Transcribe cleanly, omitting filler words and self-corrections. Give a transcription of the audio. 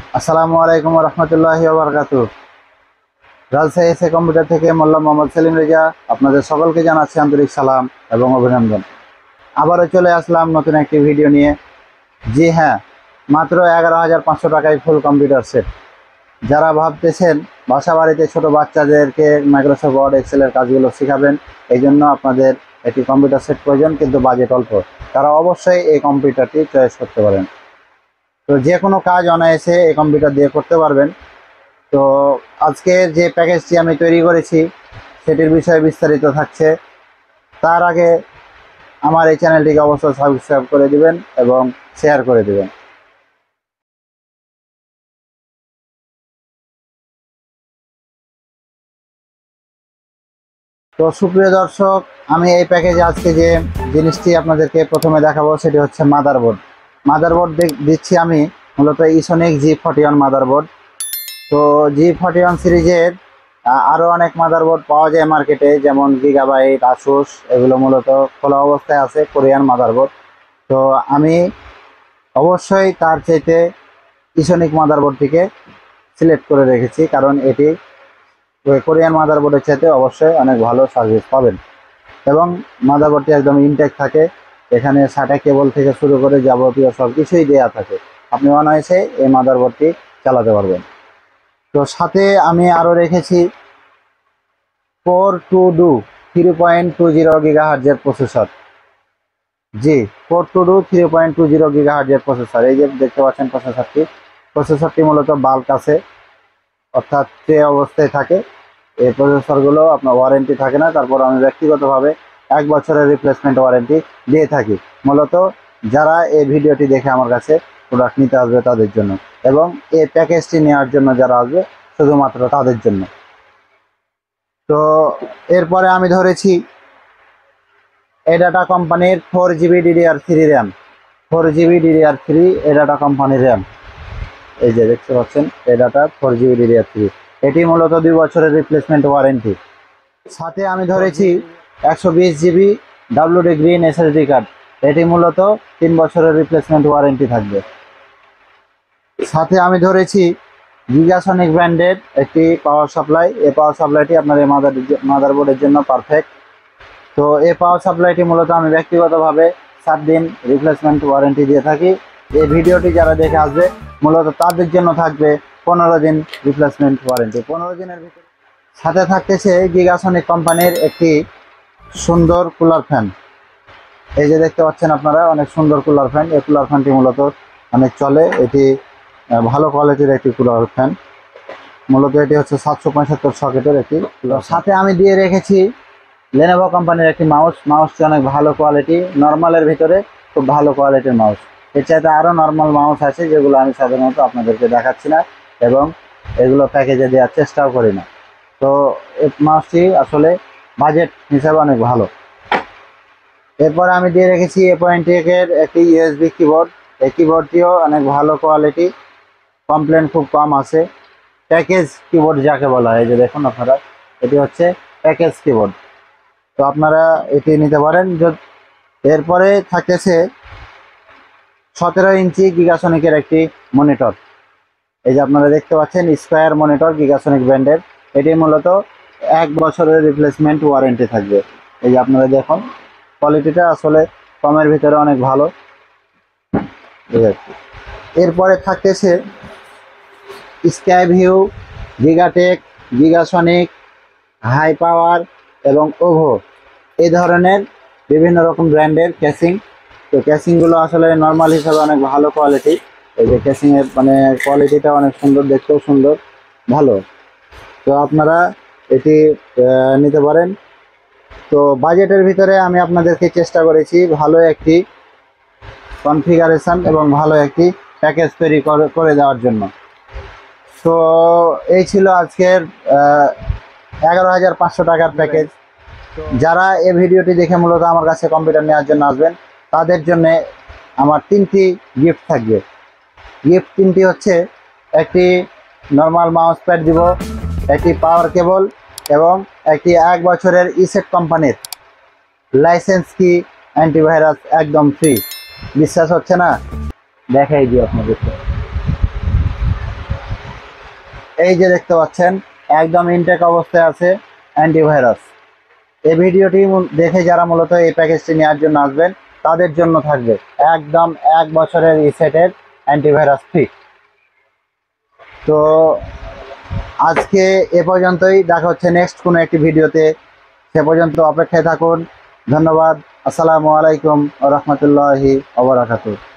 আসসালামু আলাইকুম রহমতুল্লাহি ওয়া বারাকাতুহু। রাজশাহী এস.এ কম্পিউটার থেকে মোল্লা মোহাম্মদ সেলিম রেজা আপনাদের সকলকে জানাচ্ছি আন্তরিক সালাম এবং অভিনন্দন। আবারও চলে আসলাম নতুন একটি ভিডিও নিয়ে। জি হ্যাঁ, মাত্র 11,500 টাকায় ফুল কম্পিউটার সেট। যারা ভাবতেছেন বাসা বাড়িতে ছোটো বাচ্চাদেরকে মাইক্রোসফট ওয়ার্ড এক্সেলের কাজগুলো শেখাবেন, এই জন্য আপনাদের একটি কম্পিউটার সেট প্রয়োজন, কিন্তু বাজেট অল্প, তারা অবশ্যই এই কম্পিউটারটি চয়েস করতে পারেন। তো যে কোনো কাজ অনায়াসে এই কম্পিউটার দিয়ে করতে পারবেন। তো আজকে যে প্যাকেজটি আমি তৈরি করেছি সেটির বিষয়ে বিস্তারিত থাকছে। তার আগে আমার এই চ্যানেলটিকে অবশ্যই সাবস্ক্রাইব করে দিবেন এবং শেয়ার করে দিবেন। তো সুপ্রিয় দর্শক, আমি এই প্যাকেজে আজকে যে জিনিসটি আপনাদেরকে প্রথমে দেখাবো সেটি হচ্ছে মাদারবোর্ড। মাদারবোর্ড দিচ্ছি আমি মূলত Esonic G41 মাদারবোর্ড। তো G41 সিরিজের আরও অনেক মাদারবোর্ড পাওয়া যায় মার্কেটে, যেমন গিগাবাইট, আসুস, এগুলো মূলত খোলা অবস্থায় আছে, কোরিয়ান মাদারবোর্ড। তো আমি অবশ্যই তার চাইতে Esonic মাদারবোর্ডটিকে সিলেক্ট করে রেখেছি, কারণ এটি কোরিয়ান মাদারবোর্ডের চাইতে অবশ্যই অনেক ভালো সার্ভিস পাবেন এবং মাদারবোর্ডটি একদম ইনটেক থাকে। এখানে SATA কেবল থেকে শুরু করে যাবতীয় সব কিছুই দেওয়া থাকে, আপনি অনায়াসে এই মাদারবোর্ডটি চালাতে পারবেন। তো সাথে আমি আরও রেখেছি 422 3.20 গিগাহার্জের প্রসেসর। জি, 422 3.20 গিগাহার্জের প্রসেসর। এই যে দেখতে পাচ্ছেন প্রসেসরটি মূলত বাল্ক আছে, অর্থাৎ ট্রে অবস্থায় থাকে। এই প্রসেসরগুলো আপনার ওয়ারেন্টি থাকে না, তারপর আমি ব্যক্তিগতভাবে 1 বছরের রিপ্লেসমেন্ট ওয়ারেন্টি দিয়ে থাকি, মূলত যারা এই ভিডিওটি দেখে আমার কাছে প্রোডাক্ট নিতে আসবে তাদের জন্য, এবং এই প্যাকেজটি নেওয়ার জন্য যারা আসবে শুধুমাত্র তাদের জন্য। তো এরপরে আমি ধরেছি A.Tech কোম্পানির 4GB DDR3 RAM, 4GB DDR3 A.Tech কোম্পানির র্যাম। এই যে দেখতে পাচ্ছেন A.Tech 4GB DDR3, এটি মূলত 2 বছরের রিপ্লেসমেন্ট ওয়ারেন্টি। সাথে আমি ধরেছি 120GB WD green SSD card, এটি মূলত 3 বছরের রিপ্লেসমেন্ট ওয়ারেন্টি থাকবে। সাথে আমি ধরেছি Gigasonic ব্র্যান্ডের একটি পাওয়ার সাপ্লাই। এই পাওয়ার সাপ্লাইটি আপনার এই মাদারবোর্ডের জন্য পারফেক্ট। তো এই পাওয়ার সাপ্লাইটি মূলত আমি ব্যক্তিগতভাবে 7 দিন রিপ্লেসমেন্ট ওয়ারেন্টি দিয়ে থাকি। এই ভিডিওটি যারা দেখে আসবে মূলত তাদের জন্য থাকবে 15 দিন রিপ্লেসমেন্ট ওয়ারেন্টি। 15 দিনের ভিতরে সাথে থাকতেছে Gigasonic কোম্পানির একটি সুন্দর কুলার ফ্যান। এই যে দেখতে পাচ্ছেন আপনারা, অনেক সুন্দর কুলার ফ্যান। এই কুলার ফ্যানটি মূলত অনেক চলে, এটি ভালো কোয়ালিটির একটি কুলার ফ্যান। মূলত এটি হচ্ছে 775 সকেটের একটি কুলার। সাথে আমি দিয়ে রেখেছি Lenovo কোম্পানির একটি মাউসটি অনেক ভালো কোয়ালিটি, নর্মালের ভিতরে খুব ভালো কোয়ালিটির মাউস। এর চাইতে আরও নর্মাল মাউস আছে যেগুলো আমি সাধারণত আপনাদেরকে দেখাচ্ছি না এবং এগুলো প্যাকেজে দেওয়ার চেষ্টাও করি না। তো এই মাউসটি আসলে বাজেট হিসাবে অনেক ভালো। এরপর আমি দিয়ে রেখেছি A.Tech এর একটি USB কিবোর্ড। এই কিবোর্ডটিও অনেক ভালো কোয়ালিটি, কমপ্লেন খুব কম আছে। প্যাকেজ কিবোর্ড যাকে বলা হয়, এই যে দেখুন আপনারা, এটি হচ্ছে প্যাকেজ কিবোর্ড। তো আপনারা এটি নিতে পারেন। এরপরে থাকতেছে 17 ইঞ্চি Gigasonic-এর একটি মনিটর। এই যে আপনারা দেখতে পাচ্ছেন স্কোয়ার মনিটর, Gigasonic ব্র্যান্ডের। এটি মূলত 1 বছরের রিপ্লেসমেন্ট ওয়ারেন্টি থাকবে। এই যে আপনারা দেখুন, কোয়ালিটিটা আসলে কমের ভিতরে অনেক ভালো। এরপরে থাকতেছে Skyview, Gigatech, Gigasonic, high power এবং ওভো, এই ধরনের বিভিন্ন রকম ব্র্যান্ডের ক্যাসিং। তো ক্যাসিংগুলো আসলে নর্মাল হিসাবে অনেক ভালো কোয়ালিটি। এই যে ক্যাসিংয়ের মানে কোয়ালিটিটা অনেক সুন্দর, দেখতেও সুন্দর, ভালো। তো আপনারা এটি নিতে পারেন। তো বাজেটের ভিতরে আমি আপনাদেরকে চেষ্টা করেছি ভালো একটি কনফিগারেশন এবং ভালো একটি প্যাকেজ তৈরি করে দেওয়ার জন্য। তো এই ছিল আজকের 11,500 টাকার প্যাকেজ। যারা এই ভিডিওটি দেখে মূলত আমার কাছে কম্পিউটার নেওয়ার জন্য আসবেন তাদের জন্য আমার 3টি গিফট থাকবে। গিফট 3টি হচ্ছে, একটি নর্মাল মাউস প্যাড দিব, একটি পাওয়ার কেবল এবং একটি 1 বছরের E.Tech কোম্পানির লাইসেন্স কি অ্যান্টিভাইরাস একদম ফ্রি। বিশ্বাস হচ্ছে না, দেখাই দিই আপনাদেরকে। এই যে দেখতে পাচ্ছেন একদম ইনটেক অবস্থায় আছে অ্যান্টিভাইরাস। এই ভিডিওটি দেখে যারা মূলত এই প্যাকেজটি নেওয়ার জন্য আসবেন তাদের জন্য থাকবে একদম 1 বছরের রিসেটের অ্যান্টিভাইরাস ফ্রি। তো আজকে এ পর্যন্তই, দেখা হচ্ছে নেক্সট কোনো একটি ভিডিওতে। সে পর্যন্ত অপেক্ষায় থাকুন। ধন্যবাদ। আসসালামু আলাইকুম ওয়া রাহমাতুল্লাহি ওয়া বারাকাতুহু।